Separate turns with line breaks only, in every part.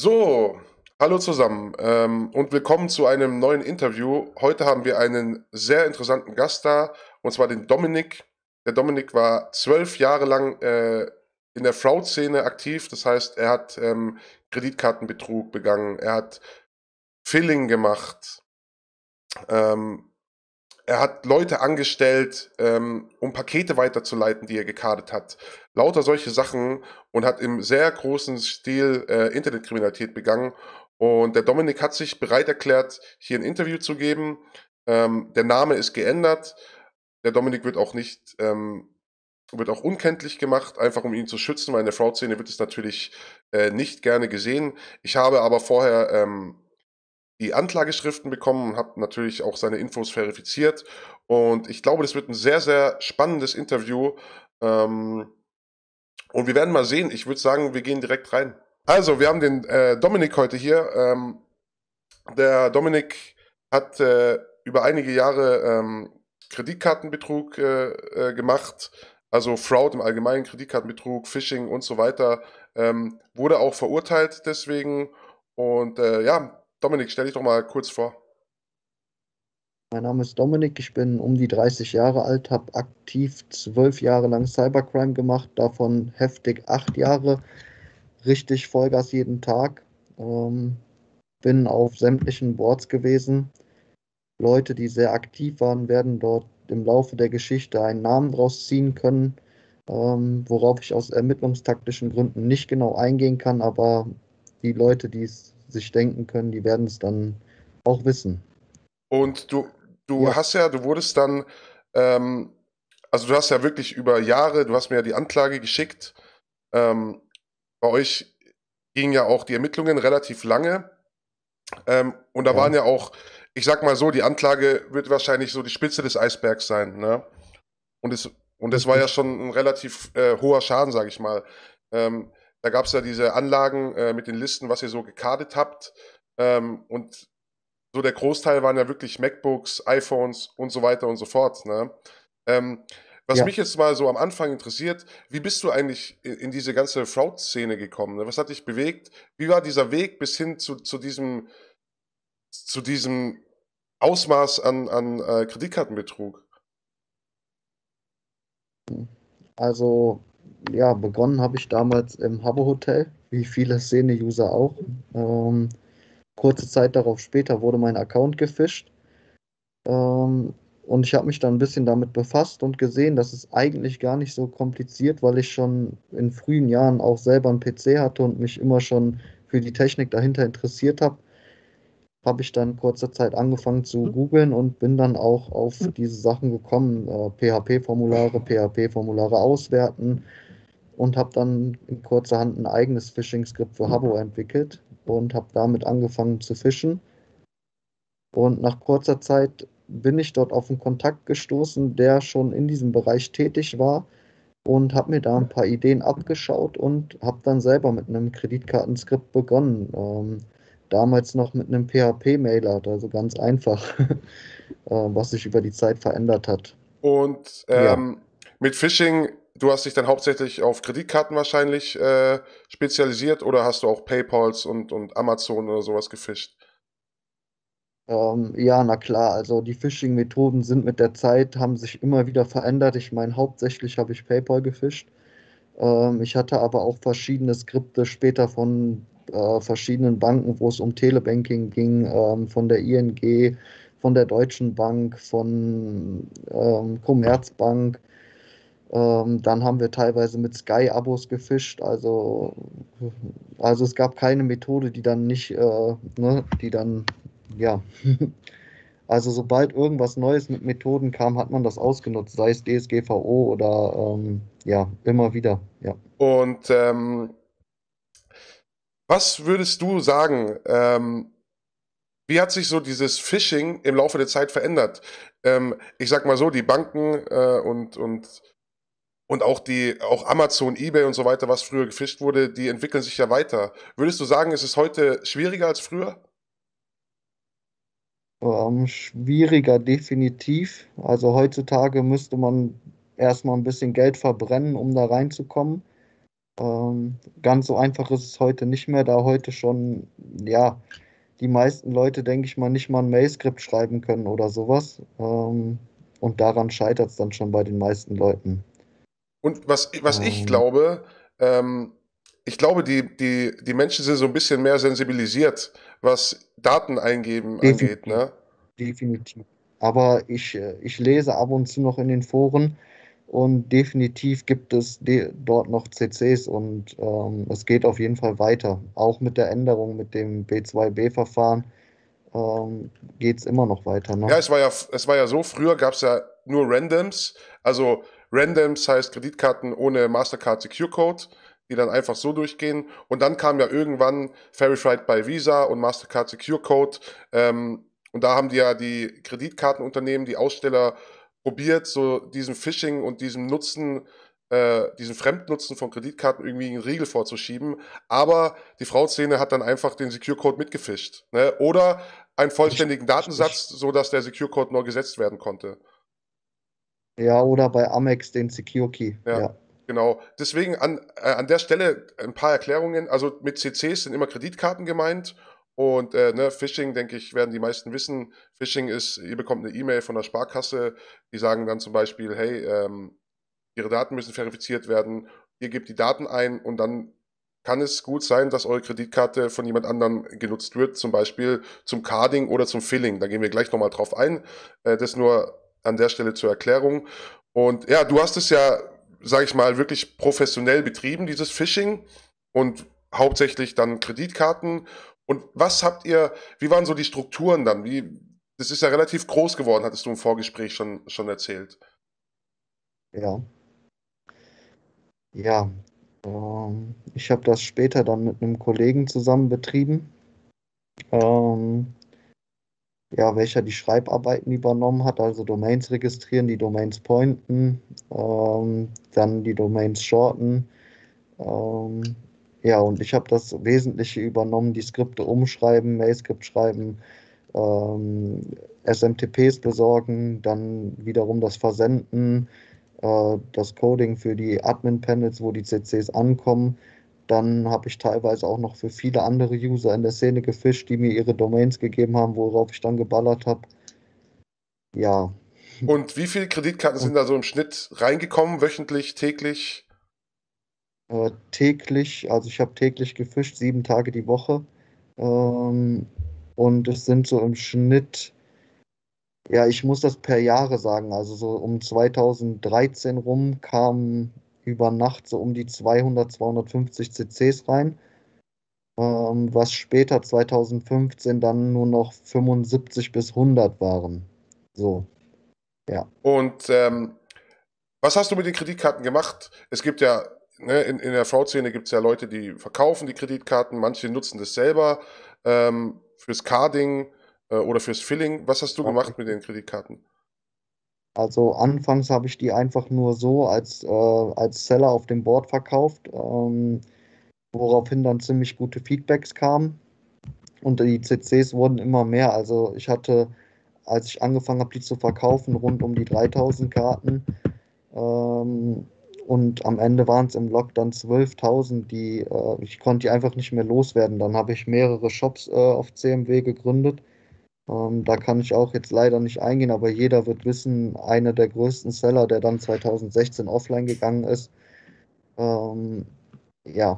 So, hallo zusammen und willkommen zu einem neuen Interview. Heute haben wir einen sehr interessanten Gast da, und zwar den Dominik. Der Dominik war 12 Jahre lang in der Fraud-Szene aktiv. Das heißt, er hat Kreditkartenbetrug begangen, er hat Filling gemacht, ähm, er hat Leute angestellt, um Pakete weiterzuleiten, die er gekartet hat. Lauter solche Sachen, und hat im sehr großen Stil Internetkriminalität begangen. Und der Dominik hat sich bereit erklärt, hier ein Interview zu geben. Der Name ist geändert. Der Dominik wird auch unkenntlich gemacht, einfach um ihn zu schützen, weil in der Fraud-Szene wird es natürlich nicht gerne gesehen. Ich habe aber vorher die Anklageschriften bekommen und habe natürlich auch seine Infos verifiziert. Und ich glaube, das wird ein sehr, sehr spannendes Interview. Ähm, und wir werden mal sehen. Ich würde sagen, wir gehen direkt rein. Also, wir haben den Dominik heute hier. Der Dominik hat über einige Jahre Kreditkartenbetrug gemacht, also Fraud im Allgemeinen, Kreditkartenbetrug, Phishing und so weiter. Wurde auch verurteilt deswegen. Und ja, Dominik, stell dich doch mal kurz vor.
Mein Name ist Dominik, ich bin um die 30 Jahre alt, habe aktiv 12 Jahre lang Cybercrime gemacht, davon heftig 8 Jahre, richtig Vollgas jeden Tag. Ähm, Bin auf sämtlichen Boards gewesen. Leute, die sehr aktiv waren, werden dort im Laufe der Geschichte einen Namen draus ziehen können, worauf ich aus ermittlungstaktischen Gründen nicht genau eingehen kann, aber die Leute, die es sich denken können, die werden es dann auch wissen.
Und
Ja.
du wurdest dann, ähm, also du hast ja wirklich über Jahre, du hast mir ja die Anklage geschickt. Ähm, Bei euch gingen ja auch die Ermittlungen relativ lange. Und da waren
Ja.
ja auch, ich sag mal so, die Anklage wird wahrscheinlich so die Spitze des Eisbergs sein, ne? Und es, und es war ja
Richtig.
schon ein relativ hoher Schaden, sage ich mal. Da gab es ja diese Anlagen mit den Listen, was ihr so gekartet habt. Und so der Großteil waren ja wirklich MacBooks, iPhones und so weiter und so fort, ne? Ähm, Was
Ja.
mich jetzt mal so am Anfang interessiert, wie bist du eigentlich in diese ganze Fraud-Szene gekommen? Ne? Was hat dich bewegt? Wie war dieser Weg bis hin zu diesem Ausmaß an Kreditkartenbetrug?
Also, ja, begonnen habe ich damals im Habbo Hotel, wie viele Szene-User auch. Ähm, Kurze Zeit darauf später wurde mein Account gefischt. Und ich habe mich dann ein bisschen damit befasst und gesehen, dass es eigentlich gar nicht so kompliziert, weil ich schon in frühen Jahren auch selber einen PC hatte und mich immer schon für die Technik dahinter interessiert habe ich dann kurze Zeit angefangen zu googeln und bin dann auch auf diese Sachen gekommen, PHP-Formulare auswerten, und habe dann in kurzer Hand ein eigenes Phishing-Skript für Habbo entwickelt und habe damit angefangen zu fischen. Und nach kurzer Zeit bin ich dort auf einen Kontakt gestoßen, der schon in diesem Bereich tätig war, und habe mir da ein paar Ideen abgeschaut und habe dann selber mit einem Kreditkartenskript begonnen. Damals noch mit einem PHP-Mailer, also ganz einfach, was sich über die Zeit verändert hat.
Und
Ja.
mit Phishing, du hast dich dann hauptsächlich auf Kreditkarten wahrscheinlich spezialisiert, oder hast du auch PayPals und Amazon oder sowas gefischt?
Ja, na klar, also die Phishing-Methoden sind mit der Zeit, haben sich immer wieder verändert. Ich meine, hauptsächlich habe ich PayPal gefischt. Ich hatte aber auch verschiedene Skripte später von verschiedenen Banken, wo es um Telebanking ging, von der ING, von der Deutschen Bank, von Commerzbank. Dann haben wir teilweise mit Sky-Abos gefischt. Also es gab keine Methode, die dann nicht, ne, die dann, ja. Also sobald irgendwas Neues mit Methoden kam, hat man das ausgenutzt, sei es DSGVO oder ja, immer wieder. Ja.
Und was würdest du sagen, wie hat sich so dieses Phishing im Laufe der Zeit verändert? Ich sag mal so, die Banken und auch Amazon, eBay und so weiter, was früher gefischt wurde, die entwickeln sich ja weiter. Würdest du sagen, es ist heute schwieriger als früher?
Schwieriger definitiv. Also heutzutage müsste man erstmal ein bisschen Geld verbrennen, um da reinzukommen. Ganz so einfach ist es heute nicht mehr, da heute schon, ja, die meisten Leute, denke ich mal, nicht mal ein Mail-Skript schreiben können oder sowas. Und daran scheitert es dann schon bei den meisten Leuten.
Und was
Ähm,
ich glaube, die Menschen sind so ein bisschen mehr sensibilisiert, was Daten eingeben angeht,
definitiv,
ne?
definitiv. Aber ich lese ab und zu noch in den Foren und definitiv gibt es dort noch CCs und es geht auf jeden Fall weiter. Auch mit der Änderung mit dem B2B-Verfahren geht es immer noch weiter,
Ja,
ne?
es war ja so, früher gab es ja nur Randoms. Also Randoms heißt Kreditkarten ohne Mastercard Secure Code, die dann einfach so durchgehen. Und dann kam ja irgendwann Verified by Visa und Mastercard Secure Code. Und da haben die ja die Kreditkartenunternehmen, die Aussteller probiert, so diesen Phishing und diesen Fremdnutzen von Kreditkarten irgendwie einen Riegel vorzuschieben. Aber die Fraud-Szene hat dann einfach den Secure Code mitgefischt. Ne? Oder einen
Richtig,
vollständigen
richtig.
Datensatz, so dass der Secure Code nur gesetzt werden konnte.
Ja, oder bei Amex den Secure Key.
Ja,
Ja,
genau. Deswegen an der Stelle ein paar Erklärungen. Also mit CCs sind immer Kreditkarten gemeint. Und ne, Phishing, denke ich, werden die meisten wissen. Phishing ist, ihr bekommt eine E-Mail von der Sparkasse, die sagen dann zum Beispiel, hey, Ihre Daten müssen verifiziert werden, ihr gebt die Daten ein und dann kann es gut sein, dass eure Kreditkarte von jemand anderem genutzt wird, zum Beispiel zum Carding oder zum Filling. Da gehen wir gleich nochmal drauf ein. Das nur an der Stelle zur Erklärung. Und ja, du hast es ja, sage ich mal, wirklich professionell betrieben, dieses Phishing und hauptsächlich dann Kreditkarten. Und wie waren so die Strukturen dann? Das ist ja relativ groß geworden, hattest du im Vorgespräch schon erzählt.
ja, ja. Ich habe das später dann mit einem Kollegen zusammen betrieben, ähm, ja, welcher die Schreibarbeiten übernommen hat, also Domains registrieren, die Domains pointen, dann die Domains shorten. Ähm, ja, und ich habe das Wesentliche übernommen, die Skripte umschreiben, Mail-Skript schreiben, ähm, SMTPs besorgen, dann wiederum das Versenden, das Coding für die Admin-Panels, wo die CCs ankommen. Dann habe ich teilweise auch noch für viele andere User in der Szene gefischt, die mir ihre Domains gegeben haben, worauf ich dann geballert habe. Ja,
Und wie viele Kreditkarten sind
und
da so im Schnitt reingekommen, wöchentlich, täglich?
täglich, also ich habe täglich gefischt, 7 Tage die Woche. Ähm, und es sind so im Schnitt, ja, ich muss das per Jahre sagen, also so um 2013 rum kamen über Nacht so um die 200, 250 CCs rein, was später 2015 dann nur noch 75 bis 100 waren. So, ja.
Und was hast du mit den Kreditkarten gemacht? Es gibt ja, ne, in der Fraud-Szene gibt es ja Leute, die verkaufen die Kreditkarten, manche nutzen das selber fürs Carding oder fürs Filling. Was hast du
Ja,
gemacht mit
richtig.
den Kreditkarten?
Also anfangs habe ich die einfach nur so als Seller auf dem Board verkauft, woraufhin dann ziemlich gute Feedbacks kamen und die CCs wurden immer mehr. Also ich hatte, als ich angefangen habe, die zu verkaufen, rund um die 3000 Karten, ähm, und am Ende waren es im Log dann 12.000, ich konnte die einfach nicht mehr loswerden. Dann habe ich mehrere Shops auf CMW gegründet. Da kann ich auch jetzt leider nicht eingehen, aber jeder wird wissen, einer der größten Seller, der dann 2016 offline gegangen ist. Ähm, ja,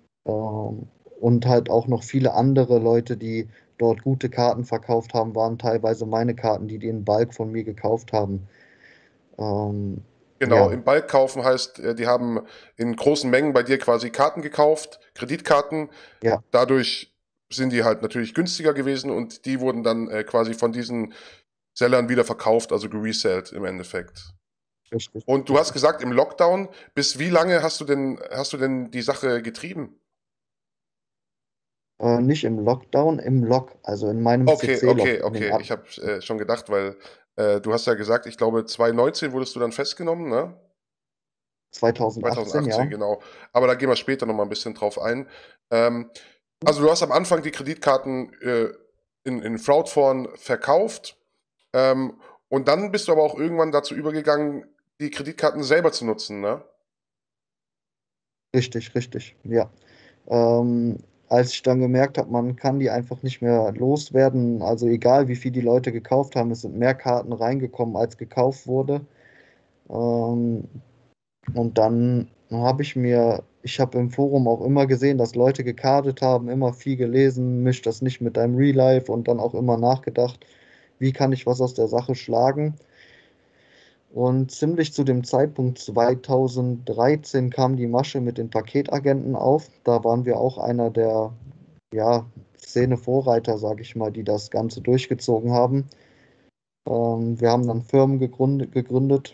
und halt auch noch viele andere Leute, die dort gute Karten verkauft haben, waren teilweise meine Karten, die in Bulk von mir gekauft haben. Ähm,
Genau,
ja,
im Bulk kaufen heißt, die haben in großen Mengen bei dir quasi Karten gekauft, Kreditkarten.
ja,
Dadurch sind die halt natürlich günstiger gewesen und die wurden dann quasi von diesen Sellern wieder verkauft, also geresellt im Endeffekt.
richtig,
Und du hast
richtig.
gesagt, im Lockdown, bis wie lange hast du denn die Sache getrieben?
Nicht im Lockdown, im Log, also in meinem
Okay,
CC-Log,
okay,
in dem
okay. Ich habe schon gedacht, weil du hast ja gesagt, ich glaube 2019 wurdest du dann festgenommen, ne?
2018,
2018,
ja.
genau. Aber da gehen wir später noch mal ein bisschen drauf ein. Ähm, also du hast am Anfang die Kreditkarten in Fraudform verkauft ähm, und dann bist du aber auch irgendwann dazu übergegangen, die Kreditkarten selber zu nutzen, ne?
Richtig, richtig, ja. Als ich dann gemerkt habe, man kann die einfach nicht mehr loswerden, also egal wie viel die Leute gekauft haben, es sind mehr Karten reingekommen, als gekauft wurde. Ähm, und dann ich habe im Forum auch immer gesehen, dass Leute gekartet haben, immer viel gelesen, misch das nicht mit deinem Real Life und dann auch immer nachgedacht, wie kann ich was aus der Sache schlagen. Und ziemlich zu dem Zeitpunkt 2013 kam die Masche mit den Paketagenten auf. Da waren wir auch einer der, ja, Szene-Vorreiter, sage ich mal, die das Ganze durchgezogen haben. Wir haben dann Firmen gegründet,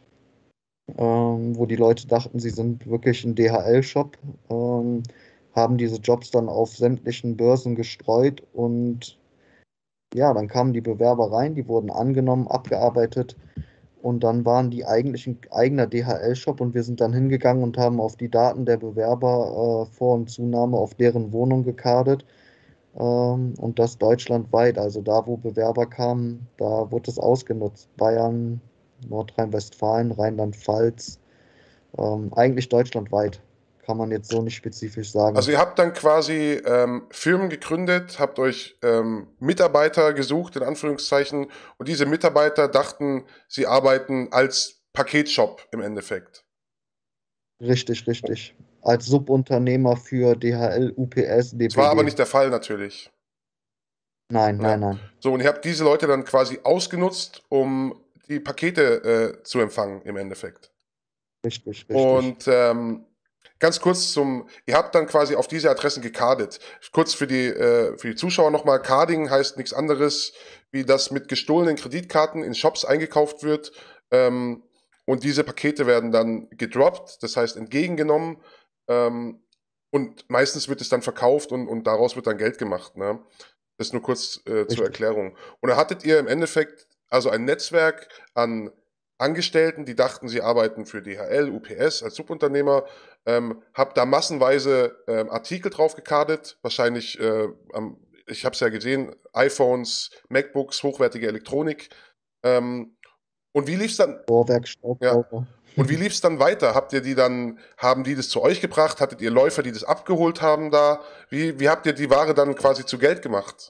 wo die Leute dachten, sie sind wirklich ein DHL-Shop, haben diese Jobs dann auf sämtlichen Börsen gestreut und ja, dann kamen die Bewerber rein, die wurden angenommen, abgearbeitet. Und dann waren die eigentlich ein eigener DHL-Shop und wir sind dann hingegangen und haben auf die Daten der Bewerber Vor- und Zunahme auf deren Wohnung gekartet, und das deutschlandweit. Also da, wo Bewerber kamen, da wurde es ausgenutzt. Bayern, Nordrhein-Westfalen, Rheinland-Pfalz, eigentlich deutschlandweit. Kann man jetzt so nicht spezifisch sagen.
Also ihr habt dann quasi Firmen gegründet, habt euch Mitarbeiter gesucht, in Anführungszeichen, und diese Mitarbeiter dachten, sie arbeiten als Paketshop im Endeffekt.
Richtig, richtig. Als Subunternehmer für DHL, UPS,
Das war aber
DPD.
nicht der Fall natürlich.
Nein,
Ja.
nein, nein.
So, und ihr habt diese Leute dann quasi ausgenutzt, um die Pakete zu empfangen im Endeffekt.
Richtig, richtig.
Und ganz kurz ihr habt dann quasi auf diese Adressen gecardet. Kurz für die Zuschauer nochmal, Carding heißt nichts anderes, wie das mit gestohlenen Kreditkarten in Shops eingekauft wird. Ähm, und diese Pakete werden dann gedroppt, das heißt entgegengenommen. Ähm, und meistens wird es dann verkauft und daraus wird dann Geld gemacht. Ne? Das nur kurz zur
Richtig.
Erklärung. Und da hattet ihr im Endeffekt also ein Netzwerk an Angestellten, die dachten, sie arbeiten für DHL, UPS als Subunternehmer, hab da massenweise Artikel drauf gekartet, wahrscheinlich, ich habe es ja gesehen, iPhones, MacBooks, hochwertige Elektronik. Ähm, und wie lief's dann?
Vorwerk,
Ja.
Staubsauger.
Und wie lief's dann weiter? Haben die das zu euch gebracht? Hattet ihr Läufer, die das abgeholt haben da? Wie habt ihr die Ware dann quasi zu Geld gemacht?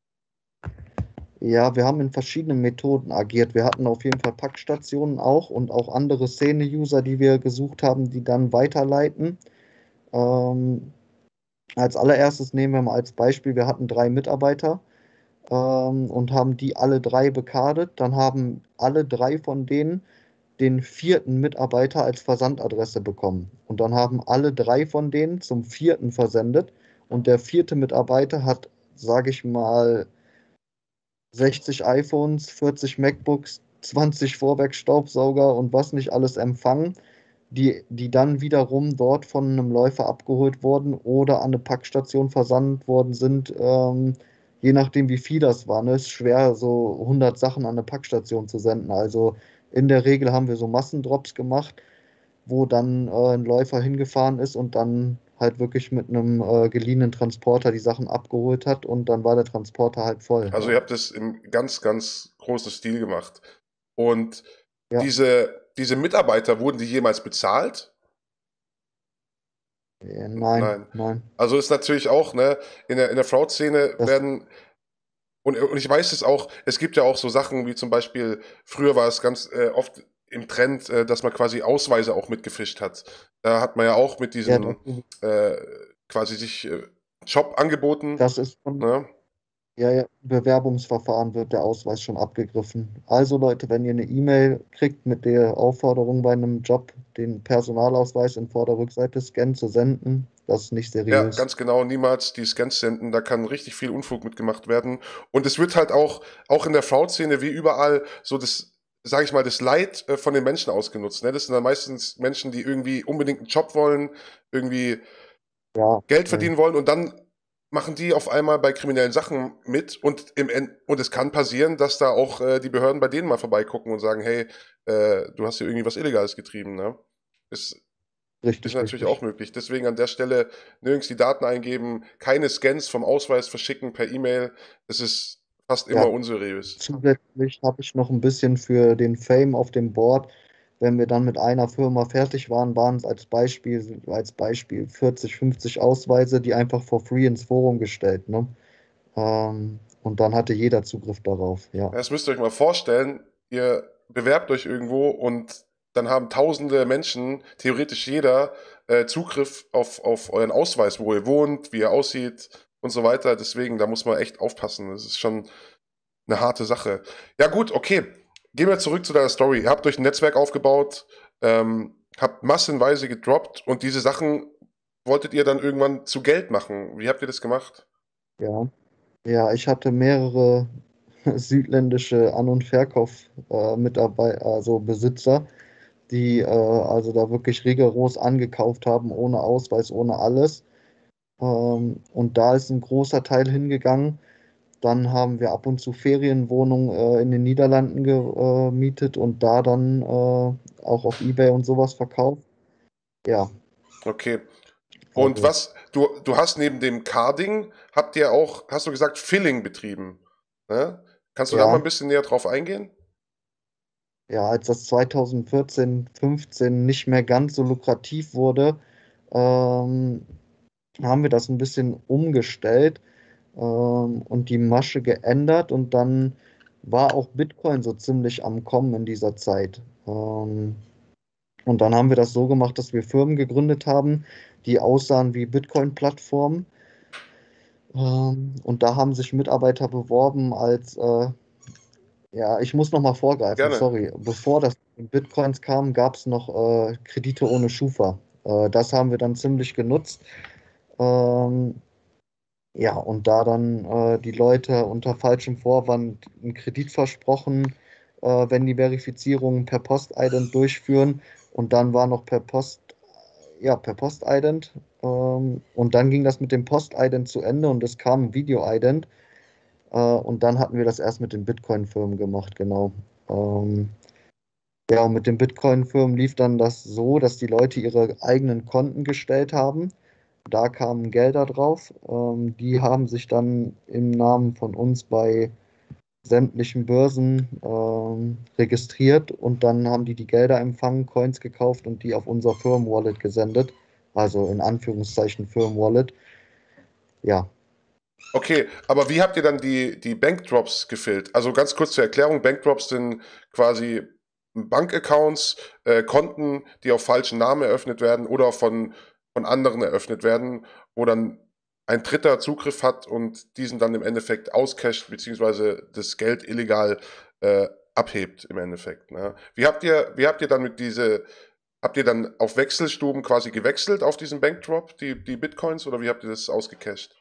Ja, wir haben in verschiedenen Methoden agiert. Wir hatten auf jeden Fall Packstationen auch und auch andere Szene-User, die wir gesucht haben, die dann weiterleiten. Ähm, Als allererstes nehmen wir mal als Beispiel, wir hatten 3 Mitarbeiter, und haben die alle 3 bekartet. Dann haben alle 3 von denen den vierten Mitarbeiter als Versandadresse bekommen. Und dann haben alle 3 von denen zum vierten versendet. Und der vierte Mitarbeiter hat, sage ich mal, 60 iPhones, 40 MacBooks, 20 Vorwerkstaubsauger und was nicht alles empfangen, die dann wiederum dort von einem Läufer abgeholt wurden oder an eine Packstation versandt worden sind. Je nachdem, wie viel das war. Ne? Ist schwer, so 100 Sachen an eine Packstation zu senden. Also in der Regel haben wir so Massendrops gemacht, wo dann ein Läufer hingefahren ist und dann halt wirklich mit einem geliehenen Transporter die Sachen abgeholt hat und dann war der Transporter halt voll.
Also ihr
Ja.
habt es im ganz, ganz großen Stil gemacht. Und
Ja,
diese Mitarbeiter, wurden die jemals bezahlt?
nein,
Nein.
nein.
Also ist natürlich auch, ne, in der Fraud-Szene
Das,
werden, und ich weiß es auch, es gibt ja auch so Sachen wie zum Beispiel, früher war es ganz oft im Trend, dass man quasi Ausweise auch mitgefischt hat. Da hat man ja auch mit
ja, das,
diesem äh, quasi sich Job angeboten.
das ist von,
Ne?
ja, ja, Bewerbungsverfahren wird der Ausweis schon abgegriffen. Also Leute, wenn ihr eine E-Mail kriegt mit der Aufforderung bei einem Job, den Personalausweis in Vorder-Rückseite scannen zu senden, das ist nicht
Ja,
seriös.
ganz genau, niemals die Scans senden, da kann richtig viel Unfug mitgemacht werden. Und es wird halt auch in der Fraud-Szene wie überall so das, sage ich mal, das Leid von den Menschen ausgenutzt. Ne? Das sind dann meistens Menschen, die irgendwie unbedingt einen Job wollen, irgendwie
Ja,
Geld
ja.
verdienen wollen und dann machen die auf einmal bei kriminellen Sachen mit und es kann passieren, dass da auch die Behörden bei denen mal vorbeigucken und sagen, hey, du hast hier irgendwie was Illegales getrieben, ne? Ist, ist
Richtig,
natürlich auch
richtig.
möglich. Deswegen an der Stelle nirgends die Daten eingeben, keine Scans vom Ausweis verschicken per E-Mail. Das ist fast immer
Ja,
unseriös.
zusätzlich habe ich noch ein bisschen für den Fame auf dem Board Wenn wir dann mit einer Firma fertig waren, waren es als Beispiel 40, 50 Ausweise, die einfach for free ins Forum gestellt, ne? Und dann hatte jeder Zugriff darauf, ja.
Ja, das müsst ihr euch mal vorstellen. Ihr bewerbt euch irgendwo und dann haben tausende Menschen, theoretisch jeder, Zugriff auf euren Ausweis, wo ihr wohnt, wie ihr aussieht und so weiter. Deswegen, da muss man echt aufpassen. Das ist schon eine harte Sache. Ja, gut, okay. Gehen wir zurück zu deiner Story. Ihr habt euch ein Netzwerk aufgebaut, habt massenweise gedroppt und diese Sachen wolltet ihr dann irgendwann zu Geld machen. Wie habt ihr das gemacht?
Ja, ja, ich hatte mehrere südländische An- und Verkauf also Besitzer, die also da wirklich rigoros angekauft haben, ohne Ausweis, ohne alles. Und da ist ein großer Teil hingegangen. Dann haben wir ab und zu Ferienwohnungen in den Niederlanden gemietet und da dann auch auf eBay und sowas verkauft. Ja,
Okay. Und
also
du hast neben dem Carding, habt ihr auch, hast du gesagt, Filling betrieben. Ne? Kannst du da mal ein
ja,
bisschen näher drauf eingehen?
ja, als das 2014, 15 nicht mehr ganz so lukrativ wurde, ähm, haben wir das ein bisschen umgestellt und die Masche geändert und dann war auch Bitcoin so ziemlich am Kommen in dieser Zeit. Und dann haben wir das so gemacht, dass wir Firmen gegründet haben, die aussahen wie Bitcoin-Plattformen. Und da haben sich Mitarbeiter beworben ja, ich muss noch mal vorgreifen,
Gerne.
sorry. Bevor das in Bitcoins kam, gab es noch Kredite ohne Schufa. Das haben wir dann ziemlich genutzt. Ähm, ja, und da dann die Leute unter falschem Vorwand einen Kredit versprochen, wenn die Verifizierung per Postident durchführen. Und dann war noch per Postident. Und dann ging das mit dem Postident zu Ende und es kam ein Videoident. Und dann hatten wir das erst mit den Bitcoin-Firmen gemacht, genau. Ähm, ja, und mit den Bitcoin-Firmen lief dann das so, dass die Leute ihre eigenen Konten gestellt haben. Da kamen Gelder drauf. Die haben sich dann im Namen von uns bei sämtlichen Börsen registriert und dann haben die Gelder empfangen, Coins gekauft und die auf unser Firmenwallet gesendet. Also in Anführungszeichen Firmenwallet. Ja,
Okay, aber wie habt ihr dann die Bankdrops gefüllt? Also ganz kurz zur Erklärung, Bankdrops sind quasi Bankaccounts, Konten, die auf falschen Namen eröffnet werden oder von anderen eröffnet werden, wo dann ein Dritter Zugriff hat und diesen dann im Endeffekt auscasht, beziehungsweise das Geld illegal abhebt im Endeffekt. Ne? Wie habt ihr dann habt ihr dann auf Wechselstuben quasi gewechselt auf diesen Bankdrop, die Bitcoins, oder wie habt ihr das ausgecasht?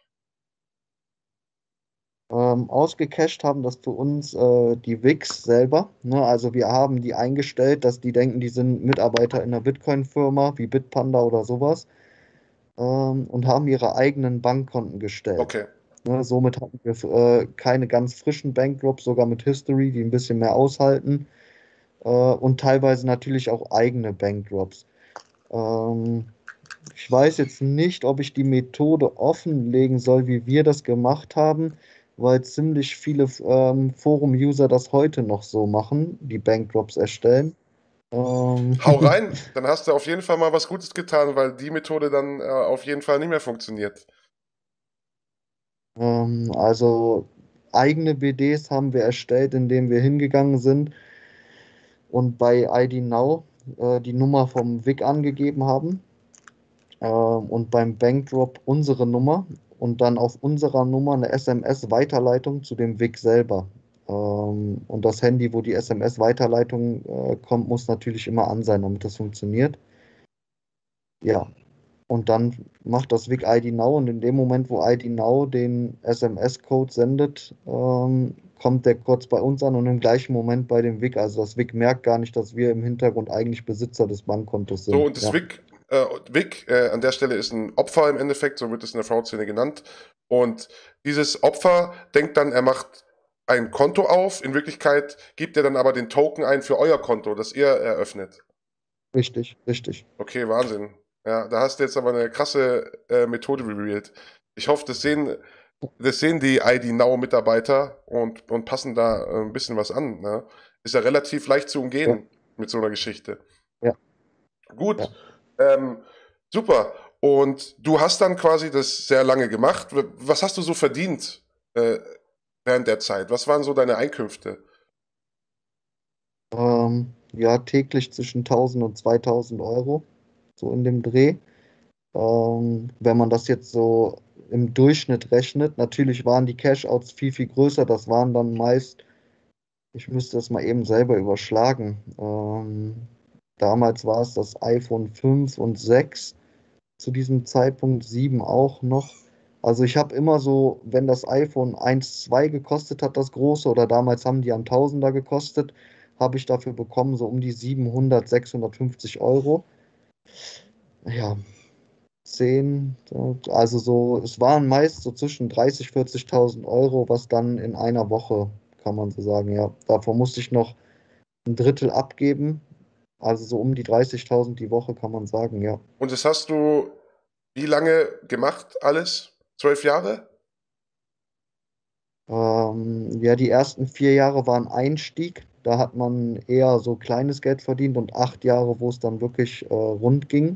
ausgecasht haben das für uns die Wix selber. Ne? Also wir haben die eingestellt, dass die denken, die sind Mitarbeiter in einer Bitcoin-Firma wie Bitpanda oder sowas und haben ihre eigenen Bankkonten gestellt.
Okay.
Ne? Somit hatten wir keine ganz frischen Bankdrops, sogar mit History, die ein bisschen mehr aushalten und teilweise natürlich auch eigene Bankdrops. Ähm, Ich weiß jetzt nicht, ob ich die Methode offenlegen soll, wie wir das gemacht haben, weil ziemlich viele Forum-User das heute noch so machen, die Bankdrops erstellen. Ähm,
Hau rein, dann hast du auf jeden Fall mal was Gutes getan, weil die Methode dann auf jeden Fall nicht mehr funktioniert.
also eigene BDs haben wir erstellt, indem wir hingegangen sind und bei ID Now die Nummer vom WIC angegeben haben. Und beim Bankdrop unsere Nummer und dann auf unserer Nummer eine SMS-Weiterleitung zu dem WIC selber. Und das Handy, wo die SMS-Weiterleitung kommt, muss natürlich immer an sein, damit das funktioniert. Ja, und dann macht das WIC ID Now und in dem Moment, wo ID Now den SMS-Code sendet, kommt der kurz bei uns an und im gleichen Moment bei dem WIC. Also das WIC merkt gar nicht, dass wir im Hintergrund eigentlich Besitzer des Bankkontos
So,
sind.
und das
Ja,
Vic an der Stelle ist ein Opfer im Endeffekt, so wird es in der Fraud-Szene genannt. Und dieses Opfer denkt dann, er macht ein Konto auf. In Wirklichkeit gibt er dann aber den Token ein für euer Konto, das ihr eröffnet.
richtig, richtig.
Okay, Wahnsinn. Ja, da hast du jetzt aber eine krasse Methode revealed. Ich hoffe, das sehen die ID Now Mitarbeiter und passen da ein bisschen was an. Ne? Ist ja relativ leicht zu
Ja.
umgehen. mit so einer Geschichte.
Ja, ja.
Gut, ähm, super. Und du hast dann quasi das sehr lange gemacht. Was hast du so verdient während der Zeit? Was waren so deine Einkünfte?
Ja, täglich zwischen 1000 und 2000 Euro, so in dem Dreh. Wenn man das jetzt so im Durchschnitt rechnet, natürlich waren die Cash-Outs viel, viel größer. Das waren dann meist, ich müsste das mal eben selber überschlagen. Damals war es das iPhone 5 und 6, zu diesem Zeitpunkt 7 auch noch. Also ich habe immer so, wenn das iPhone 1, 2 gekostet hat, das große, oder damals haben die ein Tausender gekostet, habe ich dafür bekommen, so um die 700, 650 Euro. Ja, 10, also so, es waren meist so zwischen 30, 40.000 Euro, was dann in einer Woche, kann man so sagen, ja. Davon musste ich noch ein Drittel abgeben, also so um die 30.000 die Woche, kann man sagen, ja.
Und das hast du wie lange gemacht, alles? 12 Jahre?
Ja, die ersten 4 Jahre waren Einstieg. Da hat man eher so kleines Geld verdient und 8 Jahre, wo es dann wirklich rund ging.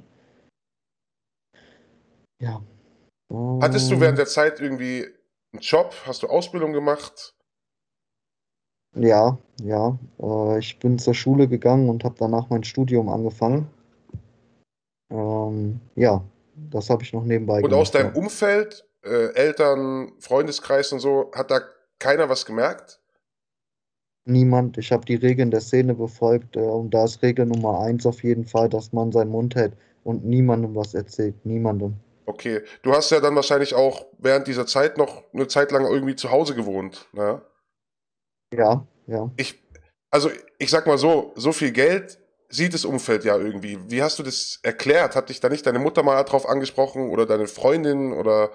Ja,
Hattest du während
ähm,
der Zeit irgendwie einen Job? Hast du Ausbildung gemacht?
ja. Ich bin zur Schule gegangen und habe danach mein Studium angefangen. Ja, das habe ich noch nebenbei
Und aus
gemacht,
deinem
ja.
Umfeld, Eltern, Freundeskreis und so, hat da keiner was gemerkt?
Niemand, ich habe die Regeln der Szene befolgt und da ist Regel Nummer eins auf jeden Fall, dass man seinen Mund hält und niemandem was erzählt. Niemandem.
Okay. Du hast ja dann wahrscheinlich auch während dieser Zeit noch eine Zeit lang irgendwie zu Hause gewohnt, ne?
Ja, ja.
Ich, also ich sag mal so, so viel Geld sieht das Umfeld ja irgendwie. Wie hast du das erklärt? Hat dich da nicht deine Mutter mal drauf angesprochen oder deine Freundin oder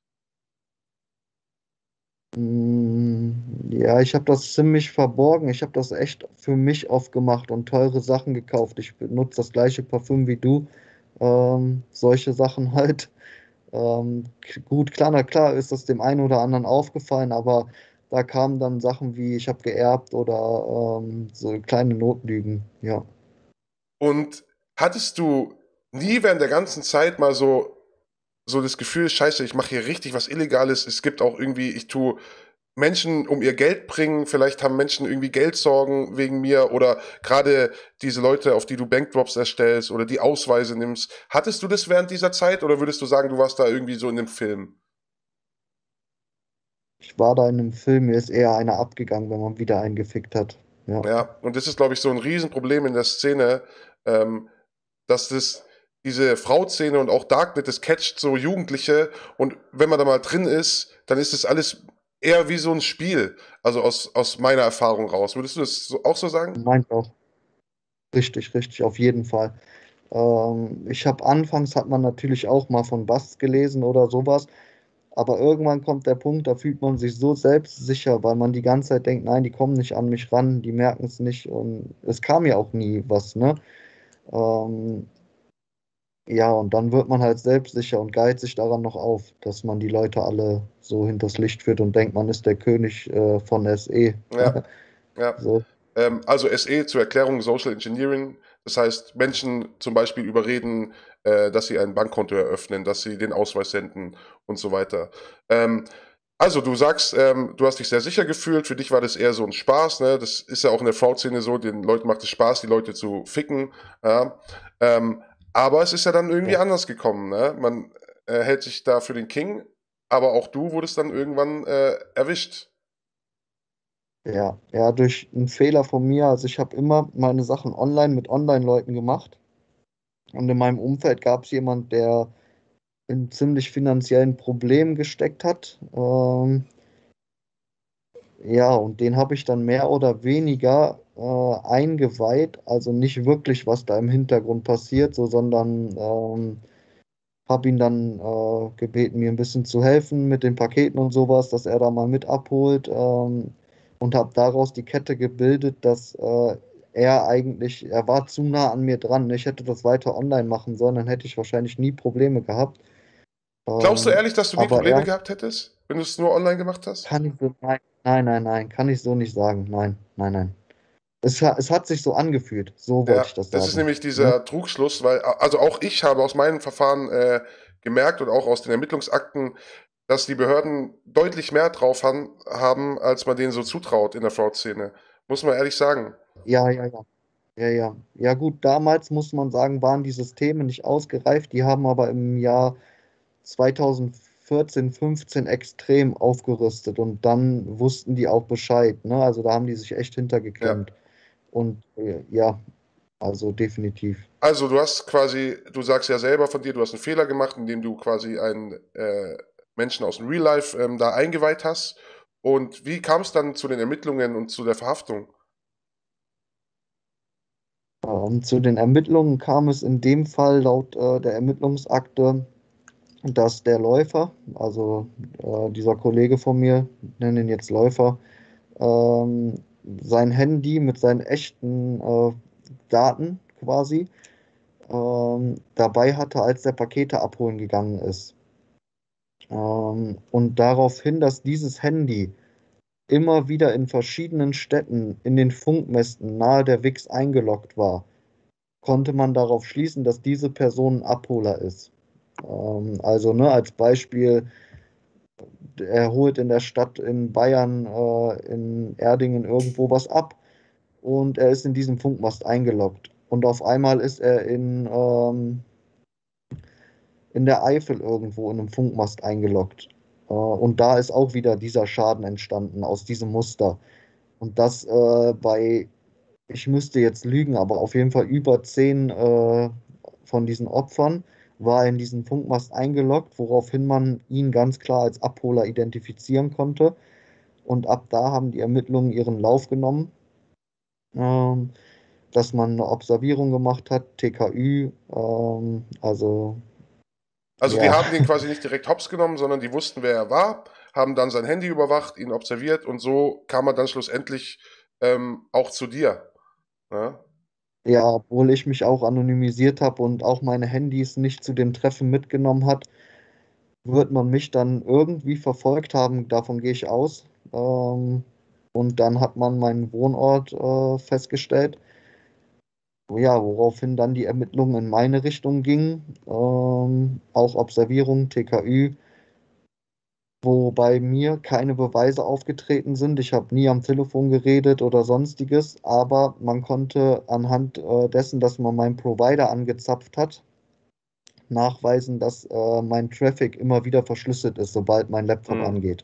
Ja, ich habe das ziemlich verborgen. Ich habe das echt für mich oft gemacht und teure Sachen gekauft. Ich benutze das gleiche Parfüm wie du. Solche Sachen halt. Gut, klar, na klar ist das dem einen oder anderen aufgefallen, aber da kamen dann Sachen wie, ich habe geerbt oder so kleine Notlügen. Ja.
und hattest du nie während der ganzen Zeit mal so das Gefühl, scheiße, ich mache hier richtig was Illegales. Es gibt auch irgendwie, ich tue Menschen um ihr Geld bringen, vielleicht haben Menschen irgendwie Geldsorgen wegen mir oder gerade diese Leute, auf die du Bankdrops erstellst oder die Ausweise nimmst. Hattest du das während dieser Zeit oder würdest du sagen, du warst da irgendwie so in dem Film?
Ich war da in einem Film, mir ist eher einer abgegangen, wenn man wieder einen gefickt hat. Ja.
Ja, und das ist, glaube ich, so ein Riesenproblem in der Szene, ähm, dass diese Frau-Szene und auch Darknet, das catcht so Jugendliche und wenn man da mal drin ist, dann ist das alles eher wie so ein Spiel. Also aus meiner Erfahrung raus. Würdest du das auch so sagen?
Meint auch. Richtig, richtig, auf jeden Fall. Ich habe anfangs hat man natürlich auch mal von Bass gelesen oder sowas, aber irgendwann kommt der Punkt, da fühlt man sich so selbstsicher, weil man die ganze Zeit denkt, nein, die kommen nicht an mich ran, die merken es nicht und es kam ja auch nie was, ne? Ähm, ja, und dann wird man halt selbstsicher und geilt sich daran noch auf, dass man die Leute alle so hinters Licht führt und denkt, man ist der König von SE.
Ja, ja.
So,
Also SE zur Erklärung Social Engineering. Das heißt, Menschen zum Beispiel überreden, dass sie ein Bankkonto eröffnen, dass sie den Ausweis senden und so weiter. Ähm, also du sagst, du hast dich sehr sicher gefühlt. Für dich war das eher so ein Spaß. Ne? Das ist ja auch in der Fraud-Szene so. Den Leuten macht es Spaß, die Leute zu ficken. Ja? Ähm, aber es ist ja dann irgendwie
ja.
anders gekommen. Ne? Man hält sich da für den King, aber auch du wurdest dann irgendwann erwischt.
Ja, ja, durch einen Fehler von mir. Also ich habe immer meine Sachen online mit Online-Leuten gemacht. Und in meinem Umfeld gab es jemand, der in ziemlich finanziellen Problemen gesteckt hat. Ja, und den habe ich dann mehr oder weniger eingeweiht. Also nicht wirklich, was da im Hintergrund passiert, so, sondern habe ihn dann gebeten, mir ein bisschen zu helfen mit den Paketen und sowas, dass er da mal mit abholt. Und habe daraus die Kette gebildet, dass er war zu nah an mir dran. Ich hätte das weiter online machen sollen, dann hätte ich wahrscheinlich nie Probleme gehabt.
Glaubst du
Ähm,
ehrlich, dass du nie
aber
Probleme
er
gehabt hättest, wenn du es nur online gemacht hast?
kann ich so, nein, nein, nein, nein, kann ich so nicht sagen. Nein, nein, nein. Es hat sich so angefühlt, so wollte
Ja,
ich das
das ist
sagen.
nämlich
Ne?
dieser Trugschluss, weil, also auch ich habe aus meinen Verfahren gemerkt und auch aus den Ermittlungsakten, dass die Behörden deutlich mehr drauf haben, als man denen so zutraut in der Fraud-Szene. Muss man ehrlich sagen.
Ja, ja, ja. Ja, ja. Ja gut, damals muss man sagen, waren die Systeme nicht ausgereift. Die haben aber im Jahr 2014, 15 extrem aufgerüstet und dann wussten die auch Bescheid. Ne? Also da haben die sich echt
Ja.
hintergeklemmt. Und ja, also definitiv.
Also du hast quasi, du sagst ja selber von dir, du hast einen Fehler gemacht, indem du quasi einen Menschen aus dem Real Life da eingeweiht hast. Und wie kam es dann zu den Ermittlungen und zu der Verhaftung?
Zu den Ermittlungen kam es in dem Fall laut der Ermittlungsakte, dass der Läufer, also dieser Kollege von mir, nennen ihn jetzt Läufer, ähm, sein Handy mit seinen echten Daten quasi dabei hatte, als der Pakete abholen gegangen ist. Und daraufhin, dass dieses Handy immer wieder in verschiedenen Städten in den Funkmästen nahe der WIX eingeloggt war, konnte man darauf schließen, dass diese Person ein Abholer ist. Also ne, als Beispiel, er holt in der Stadt in Bayern, in Erdingen irgendwo was ab und er ist in diesem Funkmast eingeloggt. Und auf einmal ist er in der Eifel irgendwo in einem Funkmast eingeloggt. Und da ist auch wieder dieser Schaden entstanden aus diesem Muster. Und das bei, ich müsste jetzt lügen, aber auf jeden Fall über 10 von diesen Opfern war er in diesen Funkmast eingeloggt, woraufhin man ihn ganz klar als Abholer identifizieren konnte. Und ab da haben die Ermittlungen ihren Lauf genommen, ähm, dass man eine Observierung gemacht hat, TKÜ, also
Also die
ja,
haben den quasi nicht direkt hops genommen, sondern die wussten, wer er war, haben dann sein Handy überwacht, ihn observiert und so kam er dann schlussendlich auch zu dir. Ja?
ja, obwohl ich mich auch anonymisiert habe und auch meine Handys nicht zu dem Treffen mitgenommen hat, wird man mich dann irgendwie verfolgt haben, davon gehe ich aus. Und dann hat man meinen Wohnort festgestellt. Ja, woraufhin dann die Ermittlungen in meine Richtung gingen. Auch Observierung, TKÜ, wo bei mir keine Beweise aufgetreten sind. Ich habe nie am Telefon geredet oder sonstiges, aber man konnte anhand dessen, dass man meinen Provider angezapft hat, nachweisen, dass mein Traffic immer wieder verschlüsselt ist, sobald mein Laptop
Hm.
angeht.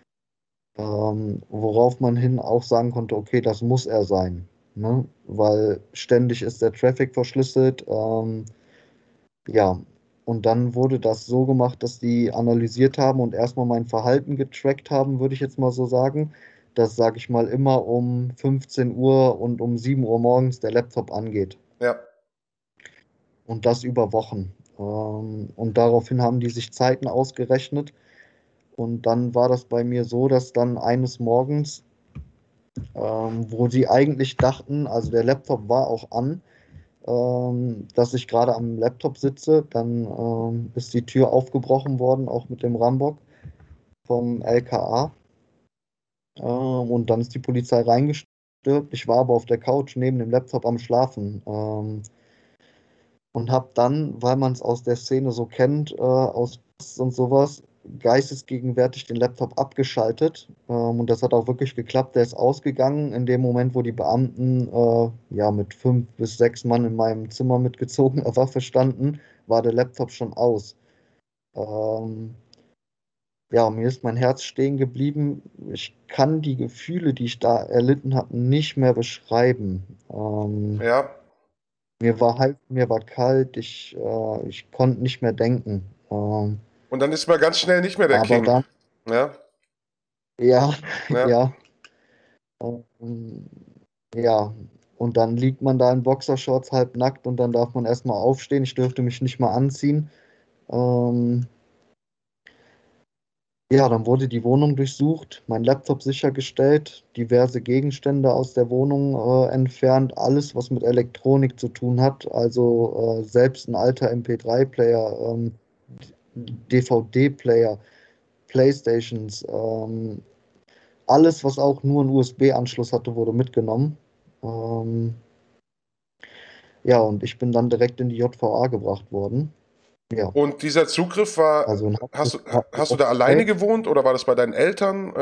Worauf man hin auch sagen konnte, okay, das muss er sein, ne? Weil ständig ist der Traffic verschlüsselt. Ja, und dann wurde das so gemacht, dass die analysiert haben und erstmal mein Verhalten getrackt haben, würde ich jetzt mal so sagen, dass, sage ich mal, immer um 15 Uhr und um 7 Uhr morgens der Laptop angeht.
Ja,
Und das über Wochen. Und daraufhin haben die sich Zeiten ausgerechnet. Und dann war das bei mir so, dass dann eines Morgens, wo sie eigentlich dachten, also der Laptop war auch an, dass ich gerade am Laptop sitze, dann ist die Tür aufgebrochen worden, auch mit dem Rambock vom LKA. Und dann ist die Polizei reingestürmt. Ich war aber auf der Couch neben dem Laptop am Schlafen. Und habe dann, weil man es aus der Szene so kennt, aus Posts und sowas, geistesgegenwärtig den Laptop abgeschaltet. Und das hat auch wirklich geklappt. Der ist ausgegangen in dem Moment, wo die Beamten ja mit 5 bis 6 Mann in meinem Zimmer mit gezogener Waffe standen, war der Laptop schon aus. Ähm, ja, mir ist mein Herz stehen geblieben. Ich kann die Gefühle, die ich da erlitten habe, nicht mehr beschreiben.
ja.
Mir war heiß, mir war kalt, ich konnte nicht mehr denken.
Und dann ist man ganz schnell nicht mehr der
Aber
King.
dann,
Ja,
ja,
ja.
ja, ähm, ja. Und dann liegt man da in Boxershorts halb nackt und dann darf man erstmal aufstehen. Ich dürfte mich nicht mal anziehen. Ähm, ja, dann wurde die Wohnung durchsucht, mein Laptop sichergestellt, diverse Gegenstände aus der Wohnung entfernt, alles, was mit Elektronik zu tun hat. Also selbst ein alter MP3-Player, DVD-Player, Playstations, alles, was auch nur einen USB-Anschluss hatte, wurde mitgenommen. Ähm, ja, und ich bin dann direkt in die JVA gebracht worden. Ja,
Und dieser Zugriff war,
also in
hast du da alleine gewohnt oder war das bei deinen Eltern?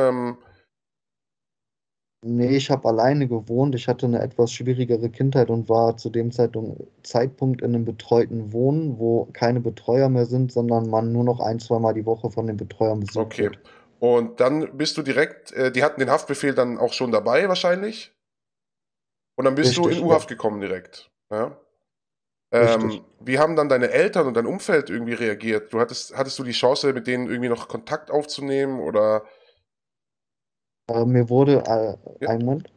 Nee, ich habe alleine gewohnt. Ich hatte eine etwas schwierigere Kindheit und war zu dem Zeitpunkt in einem betreuten Wohnen, wo keine Betreuer mehr sind, sondern man nur noch ein, zweimal die Woche von den Betreuern besucht
Okay.
wird.
Und dann bist du direkt, die hatten den Haftbefehl dann auch schon dabei wahrscheinlich? Und dann bist du in
Richtig, ja,
U-Haft gekommen direkt. Ja?
richtig.
Wie haben dann deine Eltern und dein Umfeld irgendwie reagiert? Hattest du die Chance, mit denen irgendwie noch Kontakt aufzunehmen oder?
Mir wurde,
Ja,
ein Moment,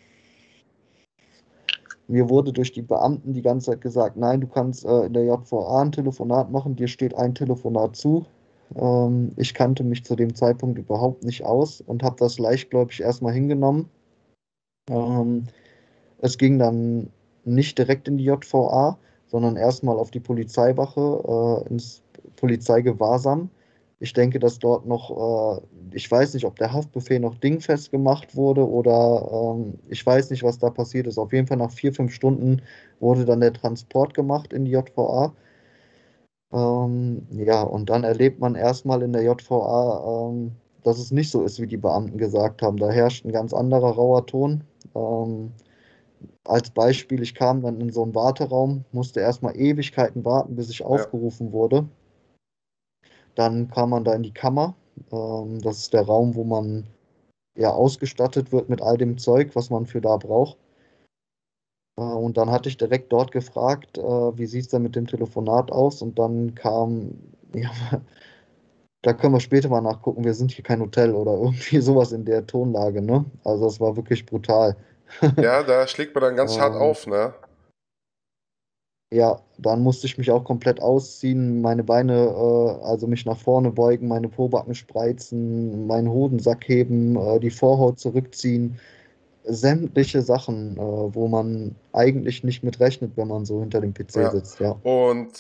mir wurde durch die Beamten die ganze Zeit gesagt, nein, du kannst in der JVA ein Telefonat machen, dir steht ein Telefonat zu. Ich kannte mich zu dem Zeitpunkt überhaupt nicht aus und habe das leichtgläubig erstmal hingenommen. Ähm, Es ging dann nicht direkt in die JVA, sondern erstmal auf die Polizeiwache, ins Polizeigewahrsam. Ich denke, dass dort noch, ich weiß nicht, ob der Haftbefehl noch dingfest gemacht wurde oder ich weiß nicht, was da passiert ist. Auf jeden Fall nach 4, 5 Stunden wurde dann der Transport gemacht in die JVA. Ja, und dann erlebt man erstmal in der JVA, dass es nicht so ist, wie die Beamten gesagt haben. Da herrscht ein ganz anderer rauer Ton. Ähm, Als Beispiel, ich kam dann in so einen Warteraum, musste erstmal Ewigkeiten warten, bis ich
ja,
aufgerufen wurde. Dann kam man da in die Kammer. Das ist der Raum, wo man ja ausgestattet wird mit all dem Zeug, was man für da braucht. Und dann hatte ich direkt dort gefragt, wie sieht es denn mit dem Telefonat aus? Und dann kam, ja, da können wir später mal nachgucken, wir sind hier kein Hotel oder irgendwie sowas in der Tonlage, ne? Also es war wirklich brutal.
ja, da schlägt man dann ganz hart
Ähm,
auf, ne?
Ja, dann musste ich mich auch komplett ausziehen, meine Beine, also mich nach vorne beugen, meine Pobacken spreizen, meinen Hodensack heben, die Vorhaut zurückziehen. Sämtliche Sachen, wo man eigentlich nicht mit rechnet, wenn man so hinter dem PC
Ja.
sitzt, ja.
Und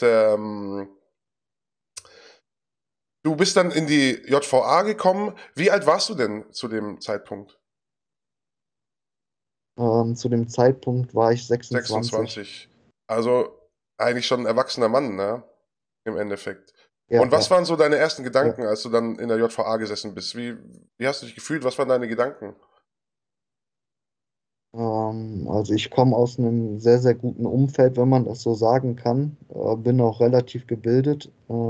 du bist dann in die JVA gekommen. Wie alt warst du denn zu dem Zeitpunkt?
Zu dem Zeitpunkt war ich 26.
26. Also eigentlich schon ein erwachsener Mann, ne? Im Endeffekt.
Ja,
Und was
ja.
waren so deine ersten
Ja.
Gedanken, als du dann in der JVA gesessen bist? Wie hast du dich gefühlt? Was waren deine Gedanken?
Also ich komme aus einem sehr, sehr guten Umfeld, wenn man das so sagen kann. Bin auch relativ gebildet.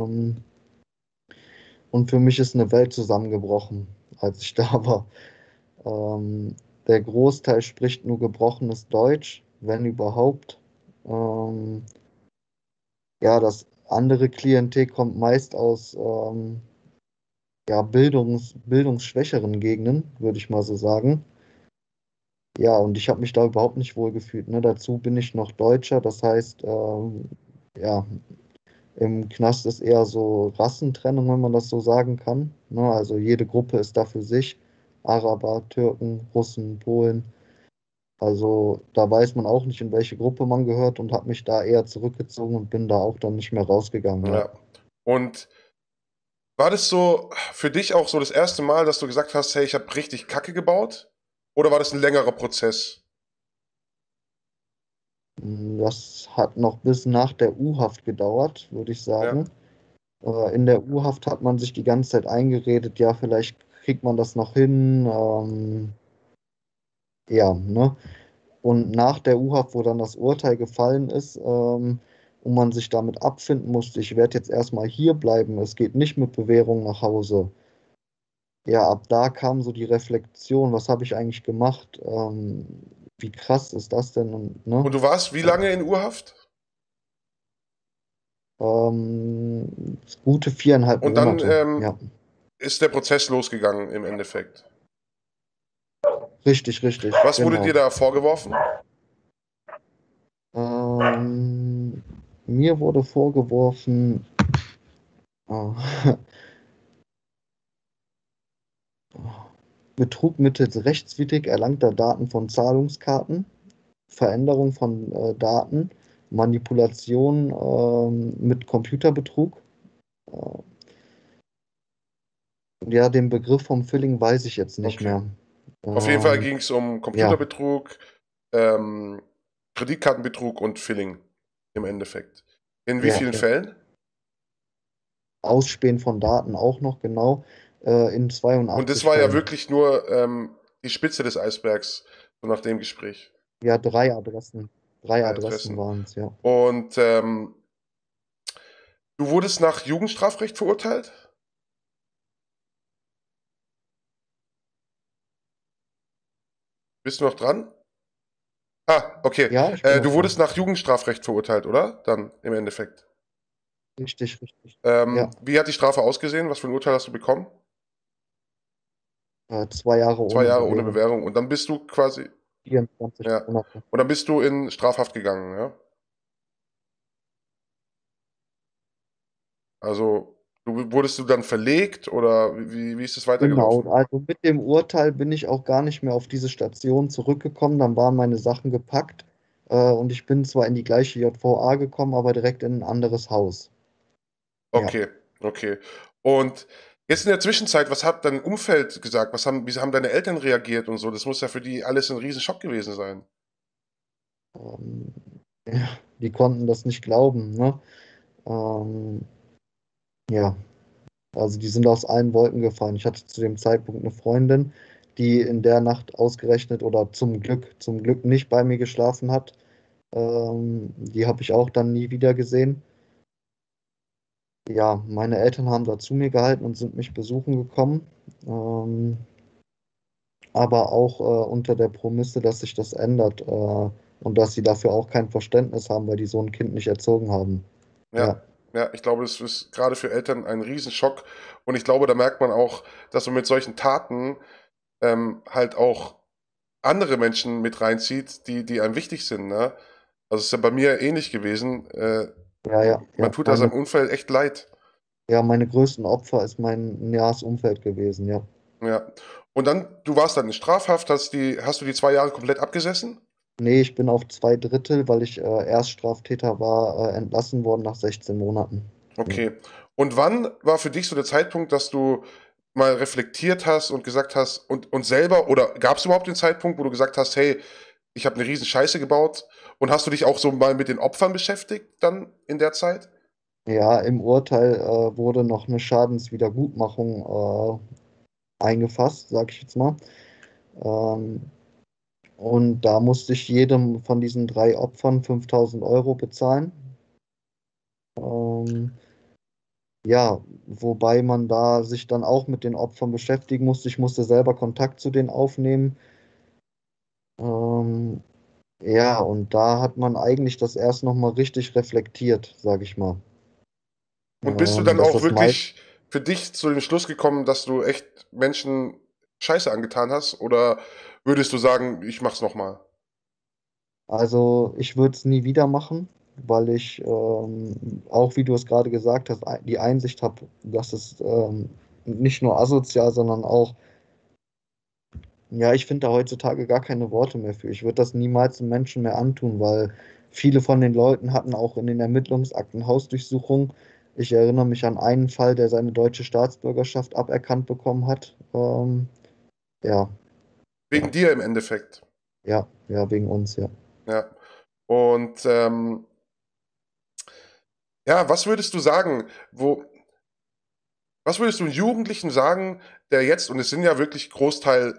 Und für mich ist eine Welt zusammengebrochen, als ich da war. Ähm, Der Großteil spricht nur gebrochenes Deutsch, wenn überhaupt. Ähm, ja, das andere Klientel kommt meist aus ja, bildungsschwächeren Gegenden, würde ich mal so sagen. Ja, und ich habe mich da überhaupt nicht wohl gefühlt. Ne? Dazu bin ich noch Deutscher, das heißt, ja, im Knast ist eher so Rassentrennung, wenn man das so sagen kann. Ne? Also jede Gruppe ist da für sich. Araber, Türken, Russen, Polen. Also da weiß man auch nicht, in welche Gruppe man gehört und habe mich da eher zurückgezogen und bin da auch dann nicht mehr rausgegangen, ja.
Ja. Und war das so für dich auch so das erste Mal, dass du gesagt hast, hey, ich habe richtig Kacke gebaut? Oder war das ein längerer Prozess?
Das hat noch bis nach der U-Haft gedauert, würde ich
Ja,
sagen. In der U-Haft hat man sich die ganze Zeit eingeredet, ja, vielleicht kriegt man das noch hin. Ja, ne? Und nach der U-Haft, wo dann das Urteil gefallen ist, und man sich damit abfinden musste, ich werde jetzt erstmal hier bleiben, es geht nicht mit Bewährung nach Hause. Ja, ab da kam so die Reflexion, was habe ich eigentlich gemacht? Wie krass ist das denn? Und, ne?
und du warst wie lange in Urhaft?
Gute 4,5
Und dann
Monate. Ja,
ist der Prozess losgegangen im Endeffekt.
richtig, richtig,
Was wurde dir
genau.
da vorgeworfen?
Ähm, Mir wurde vorgeworfen, äh, Betrug mittels rechtswidrig erlangter Daten von Zahlungskarten, Veränderung von Daten, Manipulation mit Computerbetrug. Äh, ja, den Begriff vom Filling weiß ich jetzt nicht
Okay.
mehr.
Auf jeden Fall
Ähm,
ging es um
ja,
Computerbetrug. ähm, Kreditkartenbetrug und Phishing im Endeffekt. In wie
Ja,
vielen
ja.
Fällen?
Ausspähen von Daten auch noch, genau, in
Und das
82
war ja
Fällen.
wirklich nur die Spitze des Eisbergs, so nach dem Gespräch.
Ja, 3 Adressen. Drei
Drei
Adressen
Adressen.
waren es, ja.
Und du wurdest nach Jugendstrafrecht verurteilt? Bist du noch dran? Ah, okay.
Ja, ich bin noch
Du wurdest
dran.
nach Jugendstrafrecht verurteilt, oder? Dann im Endeffekt.
Richtig, richtig. Ja,
Wie hat die Strafe ausgesehen? Was für ein Urteil hast du bekommen?
2 Jahre
Zwei
ohne
Jahre ohne
Bewährung.
Bewährung. Und dann bist du quasi,
24
ja.
Monate.
Und dann bist du in Strafhaft gegangen, ja? Also, wurdest du dann verlegt oder wie ist es
Genau,
weitergelaufen?
also mit dem Urteil bin ich auch gar nicht mehr auf diese Station zurückgekommen. Dann waren meine Sachen gepackt, und ich bin zwar in die gleiche JVA gekommen, aber direkt in ein anderes Haus. Ja.
Okay, okay. Und jetzt in der Zwischenzeit, was hat dein Umfeld gesagt? Wie haben deine Eltern reagiert und so? Das muss ja für die alles ein Riesenschock gewesen sein.
Ähm, ja, die konnten das nicht glauben, ne? Ähm, ja, also die sind aus allen Wolken gefallen. Ich hatte zu dem Zeitpunkt eine Freundin, die in der Nacht ausgerechnet oder zum Glück nicht bei mir geschlafen hat. Die habe ich auch dann nie wieder gesehen. Ja, meine Eltern haben da zu mir gehalten und sind mich besuchen gekommen. Ähm, aber auch unter der Prämisse, dass sich das ändert, und dass sie dafür auch kein Verständnis haben, weil die so ein Kind nicht erzogen haben.
Ja,
Ja,
ja, ich glaube, das ist gerade für Eltern ein Riesenschock. Und ich glaube, da merkt man auch, dass man mit solchen Taten halt auch andere Menschen mit reinzieht, die einem wichtig sind, ne? Also es ist ja bei mir ähnlich gewesen.
ja, ja,
Man
ja.
tut da seinem Umfeld echt leid.
Meine größten Opfer ist mein nahes Umfeld gewesen, ja.
Ja. Und dann, du warst dann in Strafhaft, hast du die 2 Jahre komplett abgesessen?
Nee, ich bin auf 2 Drittel, weil ich Erststraftäter war, entlassen worden nach 16 Monaten. Ja.
Okay. Und wann war für dich so der Zeitpunkt, dass du mal reflektiert hast und gesagt hast, und selber, oder gab es überhaupt den Zeitpunkt, wo du gesagt hast, hey, ich habe eine riesen Scheiße gebaut? Und hast du dich auch so mal mit den Opfern beschäftigt dann in der Zeit?
Ja, im Urteil wurde noch eine Schadenswiedergutmachung eingefasst, sag ich jetzt mal. Ähm, und da musste ich jedem von diesen 3 Opfern 5.000 € bezahlen. Ähm, ja, wobei man da sich dann auch mit den Opfern beschäftigen musste. Ich musste selber Kontakt zu denen aufnehmen. Ähm, ja, und da hat man eigentlich das erst nochmal richtig reflektiert, sage ich mal.
Und bist du dann
Dass
auch
das meist,
wirklich für dich zu dem Schluss gekommen, dass du echt Menschen Scheiße angetan hast? Oder würdest du sagen, ich mach's nochmal?
also ich würde es nie wieder machen, weil ich auch, wie du es gerade gesagt hast, die Einsicht habe, dass es nicht nur asozial, sondern auch, ja, ich finde da heutzutage gar keine Worte mehr für. Ich würde das niemals einem Menschen mehr antun, weil viele von den Leuten hatten auch in den Ermittlungsakten Hausdurchsuchungen. Ich erinnere mich an einen Fall, der seine deutsche Staatsbürgerschaft aberkannt bekommen hat. Ja,
Wegen
ja,
dir im Endeffekt.
ja, ja, wegen uns, ja.
Ja. Und ja, was würdest du einem Jugendlichen sagen, der jetzt, und es sind ja wirklich Großteil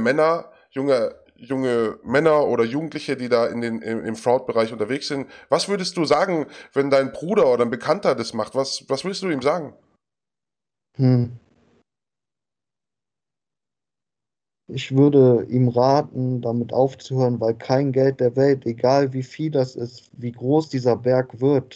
junge Männer oder Jugendliche, die da im Fraud-Bereich unterwegs sind. Was würdest du sagen, wenn dein Bruder oder ein Bekannter das macht? Was würdest du ihm sagen?
Hm. Ich würde ihm raten, damit aufzuhören, weil kein Geld der Welt, egal wie viel das ist, wie groß dieser Berg wird,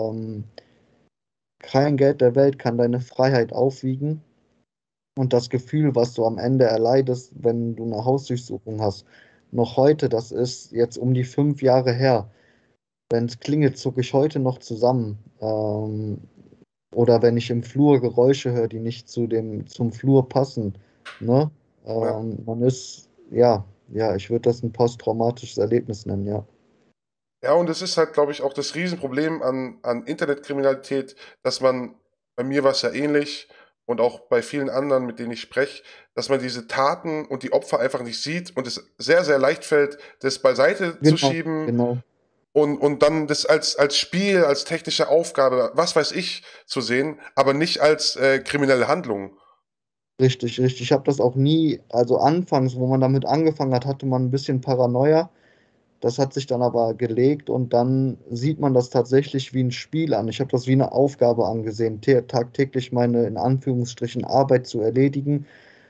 kein Geld der Welt kann deine Freiheit aufwiegen und das Gefühl, was du am Ende erleidest, wenn du eine Hausdurchsuchung hast. Noch heute, das ist jetzt um die 5 Jahre her. Wenn es klingelt, zucke ich heute noch zusammen. Oder wenn ich im Flur Geräusche höre, die nicht zum Flur passen. Ne?
Ja.
Man ist, ja, ja, ich würde das ein posttraumatisches Erlebnis nennen, ja.
Ja, und es ist halt, glaube ich, auch das Riesenproblem an Internetkriminalität, dass man, bei mir war es ja ähnlich, und auch bei vielen anderen, mit denen ich spreche, dass man diese Taten und die Opfer einfach nicht sieht und es sehr, sehr leicht fällt, das beiseite zu
Genau,
schieben
genau.
und dann das als Spiel, als technische Aufgabe, was weiß ich, zu sehen, aber nicht als kriminelle Handlung.
Richtig, richtig. Ich habe das auch nie, also anfangs, wo man damit angefangen hat, hatte man ein bisschen Paranoia. Das hat sich dann aber gelegt und dann sieht man das tatsächlich wie ein Spiel an. Ich habe das wie eine Aufgabe angesehen, tagtäglich meine in Anführungsstrichen Arbeit zu erledigen.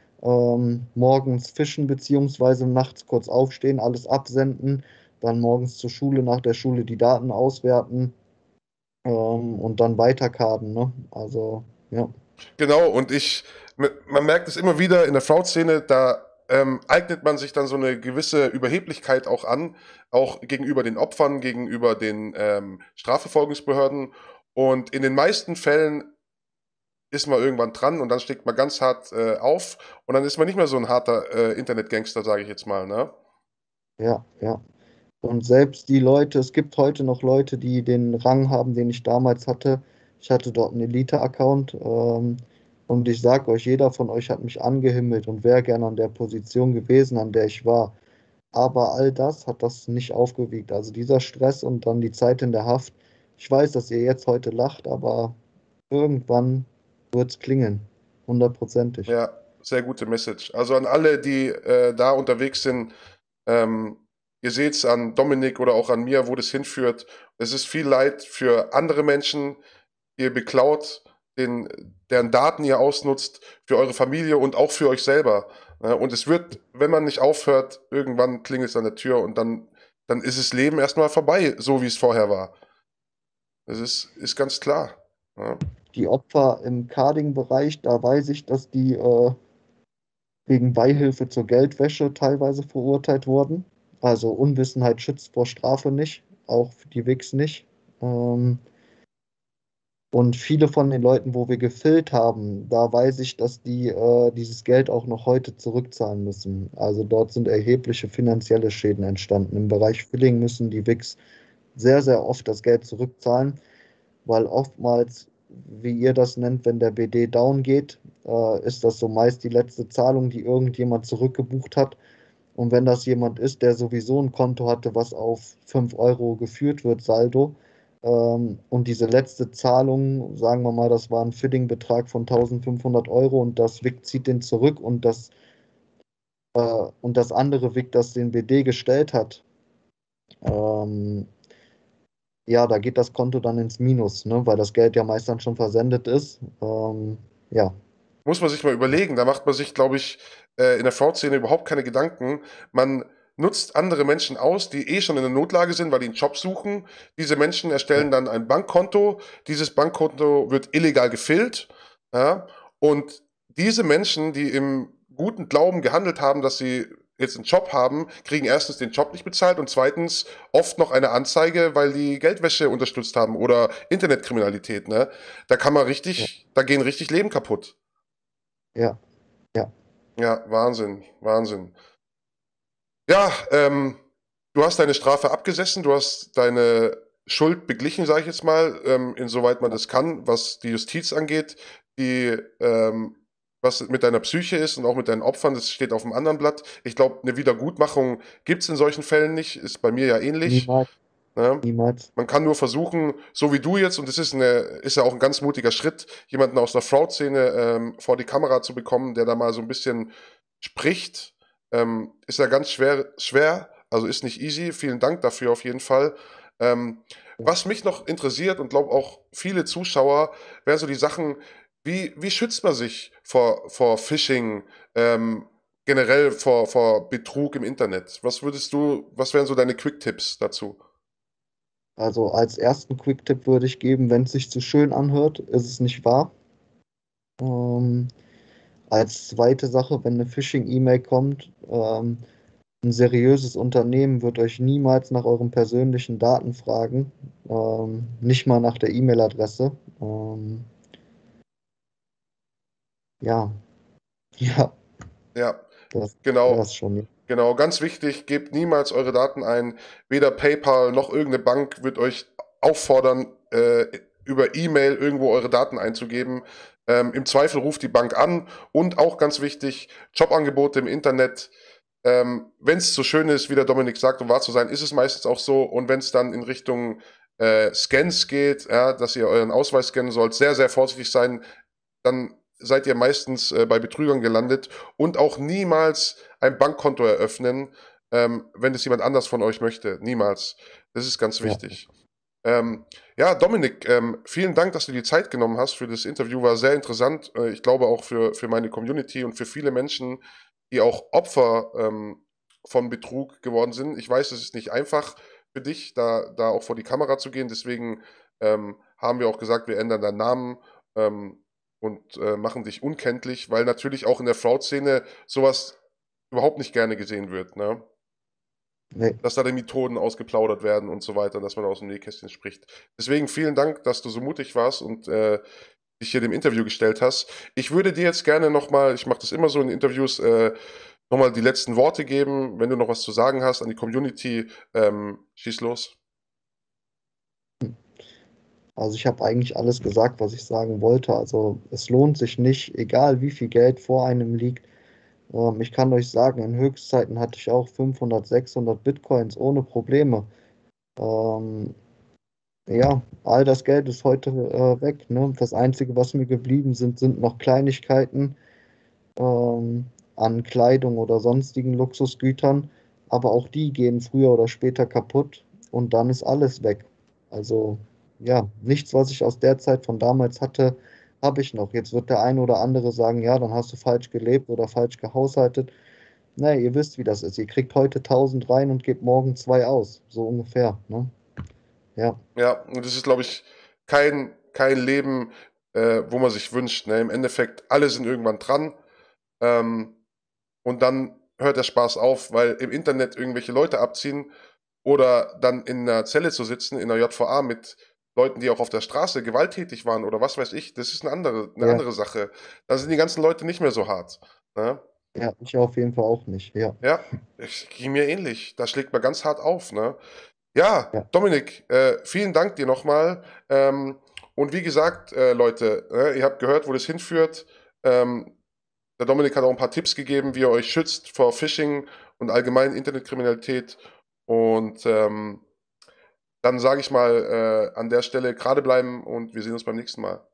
Morgens fischen beziehungsweise nachts kurz aufstehen, alles absenden, dann morgens zur Schule, nach der Schule die Daten auswerten, und dann weiterkarten, ne? Also, ja.
Genau, und man merkt es immer wieder in der Fraud-Szene, da eignet man sich dann so eine gewisse Überheblichkeit auch an, auch gegenüber den Opfern, gegenüber den Strafverfolgungsbehörden. Und in den meisten Fällen ist man irgendwann dran und dann steckt man ganz hart auf und dann ist man nicht mehr so ein harter Internetgangster, sage ich jetzt mal, ne?
Ja, ja. Und selbst die Leute, es gibt heute noch Leute, die den Rang haben, den ich damals hatte. Ich hatte dort einen Elite-Account, und ich sage euch, jeder von euch hat mich angehimmelt und wäre gerne an der Position gewesen, an der ich war. Aber all das hat das nicht aufgewiegt. Also dieser Stress und dann die Zeit in der Haft. Ich weiß, dass ihr jetzt heute lacht, aber irgendwann wird es klingeln. Hundertprozentig.
Ja, sehr gute Message. Also an alle, die da unterwegs sind, ähm, ihr seht es an Dominik oder auch an mir, wo das hinführt. Es ist viel Leid für andere Menschen, die ihr beklaut, deren Daten ihr ausnutzt, für eure Familie und auch für euch selber. Und es wird, wenn man nicht aufhört, irgendwann klingelt es an der Tür und dann ist das Leben erstmal vorbei, so wie es vorher war. Das ist ganz klar. Ja.
Die Opfer im Carding-Bereich, da weiß ich, dass die wegen Beihilfe zur Geldwäsche teilweise verurteilt wurden. Also Unwissenheit schützt vor Strafe nicht, auch für die WIX nicht. Ähm, und viele von den Leuten, wo wir gefilmt haben, da weiß ich, dass die dieses Geld auch noch heute zurückzahlen müssen. Also dort sind erhebliche finanzielle Schäden entstanden. Im Bereich Filling müssen die WIX sehr, sehr oft das Geld zurückzahlen, weil oftmals, wie ihr das nennt, wenn der BD down geht, ist das so meist die letzte Zahlung, die irgendjemand zurückgebucht hat. Und wenn das jemand ist, der sowieso ein Konto hatte, was auf 5 Euro geführt wird, Saldo, und diese letzte Zahlung, sagen wir mal, das war ein Fitting-Betrag von 1500 € und das WIC zieht den zurück und das andere WIC, das den BD gestellt hat, ähm, ja, da geht das Konto dann ins Minus, ne, weil das Geld ja meist dann schon versendet ist. Ja,
Muss man sich mal überlegen. Da macht man sich, glaube ich, in der Fraud-Szene überhaupt keine Gedanken. Man nutzt andere Menschen aus, die eh schon in der Notlage sind, weil die einen Job suchen. Diese Menschen
ja,
erstellen dann ein Bankkonto. Dieses Bankkonto wird illegal gefüllt. Ja? Und diese Menschen, die im guten Glauben gehandelt haben, dass sie jetzt einen Job haben, kriegen erstens den Job nicht bezahlt und zweitens oft noch eine Anzeige, weil die Geldwäsche unterstützt haben oder Internetkriminalität. Ne?
ja,
Da gehen richtig Leben kaputt.
ja, ja.
Ja, Wahnsinn, Wahnsinn. Ja, du hast deine Strafe abgesessen, du hast deine Schuld beglichen, sage ich jetzt mal, insoweit man das kann, was die Justiz angeht, die, was mit deiner Psyche ist und auch mit deinen Opfern, das steht auf dem anderen Blatt. Ich glaube, eine Wiedergutmachung gibt es in solchen Fällen nicht, ist bei mir ja ähnlich.
Niemals,
Ne?
niemals.
Man kann nur versuchen, so wie du jetzt, und das ist ja auch ein ganz mutiger Schritt, jemanden aus der Fraud-Szene vor die Kamera zu bekommen, der da mal so ein bisschen spricht, ist ja ganz schwer, also ist nicht easy. Vielen Dank dafür auf jeden Fall. Ähm, was mich noch interessiert und glaube auch viele Zuschauer, wären so die Sachen, wie schützt man sich vor Phishing, generell vor Betrug im Internet? Was wären so deine Quick-Tipps dazu?
Also als ersten Quick-Tipp würde ich geben, wenn es sich zu schön anhört, ist es nicht wahr. Ähm, als zweite Sache, wenn eine Phishing-E-Mail kommt, ein seriöses Unternehmen wird euch niemals nach euren persönlichen Daten fragen, nicht mal nach der E-Mail-Adresse. Ja, ja,
Ja,
das wäre
genau.
es schon.
Genau, ganz wichtig, gebt niemals eure Daten ein. Weder PayPal noch irgendeine Bank wird euch auffordern, über E-Mail irgendwo eure Daten einzugeben. Im Zweifel ruft die Bank an und auch ganz wichtig, Jobangebote im Internet. Wenn es so schön ist, wie der Dominik sagt, um wahr zu sein, ist es meistens auch so. Und wenn es dann in Richtung Scans geht, ja, dass ihr euren Ausweis scannen sollt, sehr, sehr vorsichtig sein. Dann seid ihr meistens bei Betrügern gelandet und auch niemals ein Bankkonto eröffnen, wenn es jemand anders von euch möchte. Niemals. Das ist ganz
Ja,
wichtig. Ähm, ja, Dominik, vielen Dank, dass du die Zeit genommen hast für das Interview. War sehr interessant. Ich glaube auch für meine Community und für viele Menschen, die auch Opfer von Betrug geworden sind. Ich weiß, es ist nicht einfach für dich, da auch vor die Kamera zu gehen. Deswegen haben wir auch gesagt, wir ändern deinen Namen und machen dich unkenntlich, weil natürlich auch in der Fraud-Szene sowas überhaupt nicht gerne gesehen wird, ne?
nee.
Dass da die Methoden ausgeplaudert werden und so weiter, dass man aus dem Nähkästchen spricht. Deswegen vielen Dank, dass du so mutig warst und dich hier dem Interview gestellt hast. Ich würde dir jetzt gerne nochmal, ich mache das immer so in Interviews, nochmal die letzten Worte geben. Wenn du noch was zu sagen hast an die Community, schieß los.
Also ich habe eigentlich alles gesagt, was ich sagen wollte. Also es lohnt sich nicht, egal wie viel Geld vor einem liegt. Ich kann euch sagen, in Höchstzeiten hatte ich auch 500, 600 Bitcoins ohne Probleme. Ähm, ja, all das Geld ist heute weg. Ne? Das Einzige, was mir geblieben sind, sind noch Kleinigkeiten ähm, an Kleidung oder sonstigen Luxusgütern. Aber auch die gehen früher oder später kaputt und dann ist alles weg. Also ja, nichts, was ich aus der Zeit von damals hatte, habe ich noch. Jetzt wird der eine oder andere sagen, ja, dann hast du falsch gelebt oder falsch gehaushaltet. Naja, ihr wisst, wie das ist. Ihr kriegt heute 1000 rein und gebt morgen 2 aus. So ungefähr. Ne? Ja,
Ja, und das ist, glaube ich, kein Leben, wo man sich wünscht. Ne? Im Endeffekt, alle sind irgendwann dran. Ähm, und dann hört der Spaß auf, weil im Internet irgendwelche Leute abziehen oder dann in einer Zelle zu sitzen, in einer JVA mit Leuten, die auch auf der Straße gewalttätig waren oder was weiß ich, das ist eine
ja,
andere Sache. Da sind die ganzen Leute nicht mehr so hart. Ne?
ja, ich auf jeden Fall auch nicht. Ja,
Ja, es ging mir ähnlich. Da schlägt man ganz hart auf. Ne? Ja,
ja.
Dominik, vielen Dank dir nochmal. Und wie gesagt, Leute, ihr habt gehört, wo das hinführt. Ähm, Der Dominik hat auch ein paar Tipps gegeben, wie ihr euch schützt vor Phishing und allgemein Internetkriminalität. Und dann sage ich mal an der Stelle gerade bleiben und wir sehen uns beim nächsten Mal.